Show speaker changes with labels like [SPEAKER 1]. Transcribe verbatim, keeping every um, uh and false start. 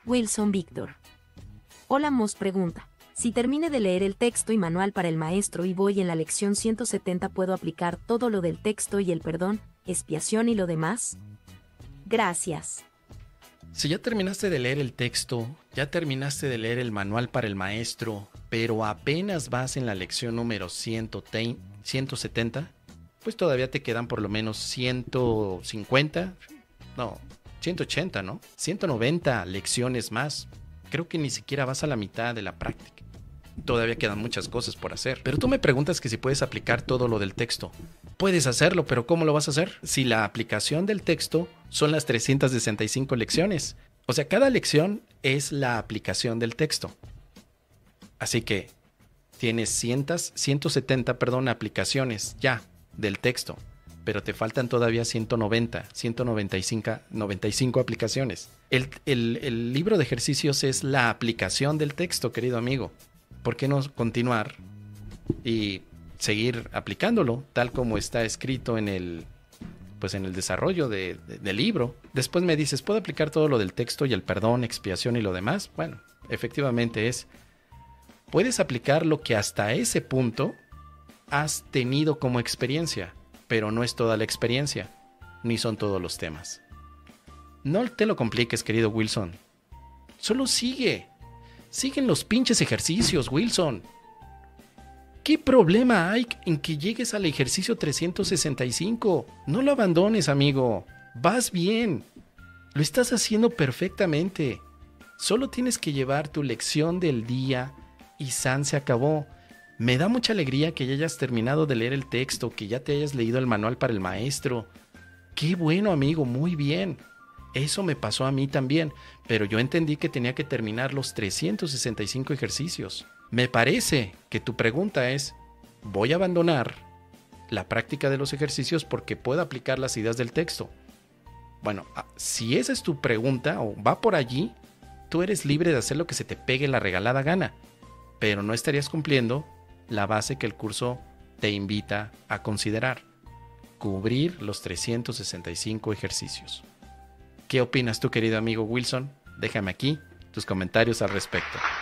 [SPEAKER 1] Wilson Víctor. Hola Mos pregunta. Si termine de leer el texto y manual para el maestro y voy en la lección ciento setenta, ¿puedo aplicar todo lo del texto y el perdón, expiación y lo demás? Gracias.
[SPEAKER 2] Si ya terminaste de leer el texto, ya terminaste de leer el manual para el maestro, pero apenas vas en la lección número ciento setenta, pues todavía te quedan por lo menos ciento cincuenta, no, ciento ochenta, ¿no? ciento noventa lecciones más. Creo que ni siquiera vas a la mitad de la práctica. Todavía quedan muchas cosas por hacer. Pero tú me preguntas que si puedes aplicar todo lo del texto. Puedes hacerlo, pero ¿cómo lo vas a hacer? Si la aplicación del texto son las trescientas sesenta y cinco lecciones. O sea, cada lección es la aplicación del texto. Así que tienes ciento setenta, perdón, aplicaciones ya del texto. Pero te faltan todavía ciento noventa, ciento noventa y cinco, noventa y cinco aplicaciones. El, el, el libro de ejercicios es la aplicación del texto, querido amigo. ¿Por qué no continuar y seguir aplicándolo tal como está escrito en el, pues en el desarrollo de, de, del libro? Después me dices, ¿puedo aplicar todo lo del texto y el perdón, expiación y lo demás? Bueno, efectivamente es, puedes aplicar lo que hasta ese punto has tenido como experiencia, pero no es toda la experiencia, ni son todos los temas. No te lo compliques, querido Wilson. Solo sigue. Siguen los pinches ejercicios, Wilson. ¿Qué problema hay en que llegues al ejercicio trescientos sesenta y cinco? No lo abandones, amigo. Vas bien. Lo estás haciendo perfectamente. Solo tienes que llevar tu lección del día y san se acabó. Me da mucha alegría que ya hayas terminado de leer el texto, que ya te hayas leído el manual para el maestro. Qué bueno, amigo, muy bien. Eso me pasó a mí también, pero yo entendí que tenía que terminar los trescientos sesenta y cinco ejercicios. Me parece que tu pregunta es, voy a abandonar la práctica de los ejercicios porque puedo aplicar las ideas del texto. Bueno, si esa es tu pregunta o va por allí, tú eres libre de hacer lo que se te pegue la regalada gana, pero no estarías cumpliendo la base que el curso te invita a considerar: cubrir los trescientos sesenta y cinco ejercicios. ¿Qué opinas tú, querido amigo Wilson? Déjame aquí tus comentarios al respecto.